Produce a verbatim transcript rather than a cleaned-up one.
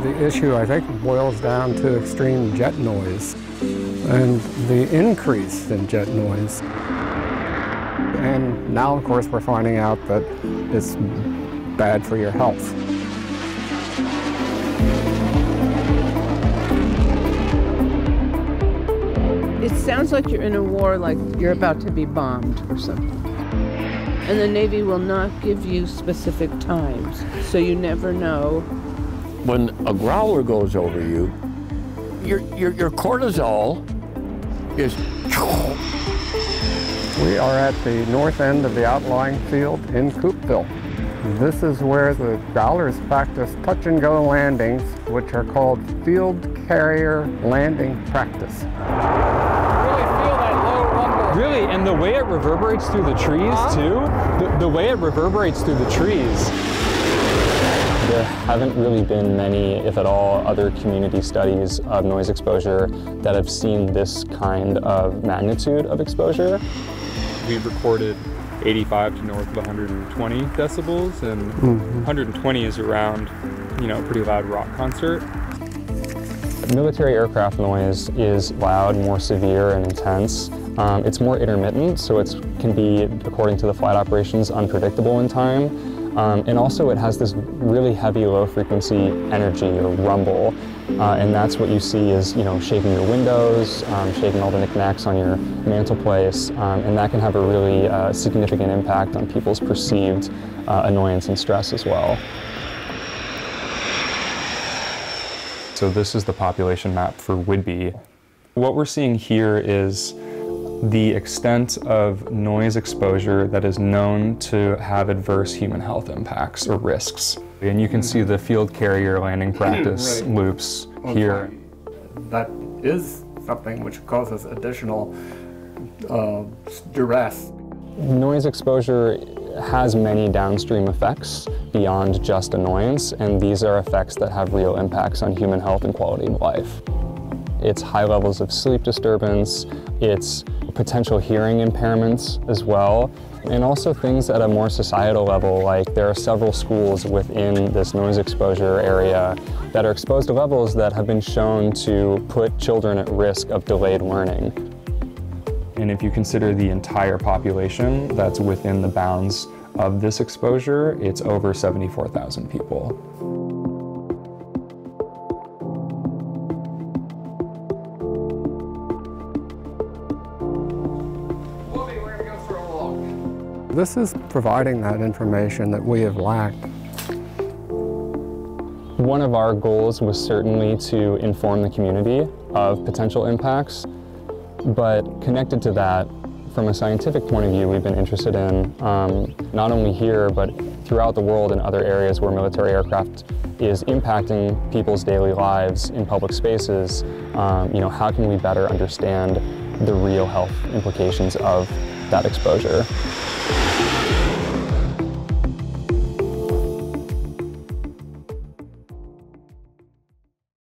the issue, I think, boils down to extreme jet noise and the increase in jet noise. And now, of course, we're finding out that it's bad for your health. It sounds like you're in a war, like you're about to be bombed or something. And the Navy will not give you specific times, so you never know. When a growler goes over you, your, your, your cortisol is... We are at the north end of the outlying field in Coopville. This is where the Growlers practice touch-and-go landings, which are called field carrier landing practice. Really feel that low rumble. Really, and the way it reverberates through the trees, too, the, the way it reverberates through the trees. There haven't really been many, if at all, other community studies of noise exposure that have seen this kind of magnitude of exposure. We've recorded eighty-five to north of one hundred twenty decibels, and mm-hmm. one hundred twenty is around, you know, a pretty loud rock concert. Military aircraft noise is loud, more severe and intense. Um, it's more intermittent, so it can be, according to the flight operations, unpredictable in time. Um, and also it has this really heavy low frequency energy or rumble. Uh, and that's what you see is, you know, shaking your windows, um, shaking all the knickknacks on your mantelpiece, um, and that can have a really uh, significant impact on people's perceived uh, annoyance and stress as well. So this is the population map for Whidbey. What we're seeing here is the extent of noise exposure that is known to have adverse human health impacts or risks. And you can see the field carrier landing practice right. loops okay. here. That is something which causes additional uh, duress. Noise exposure has many downstream effects beyond just annoyance, and these are effects that have real impacts on human health and quality of life. It's high levels of sleep disturbance, it's potential hearing impairments as well, and also things at a more societal level, like there are several schools within this noise exposure area that are exposed to levels that have been shown to put children at risk of delayed learning. And if you consider the entire population that's within the bounds of this exposure, it's over seventy-four thousand people. This is providing that information that we have lacked. One of our goals was certainly to inform the community of potential impacts, but connected to that, from a scientific point of view, we've been interested in, um, not only here, but throughout the world in other areas where military aircraft is impacting people's daily lives in public spaces, um, you know, how can we better understand the real health implications of that exposure?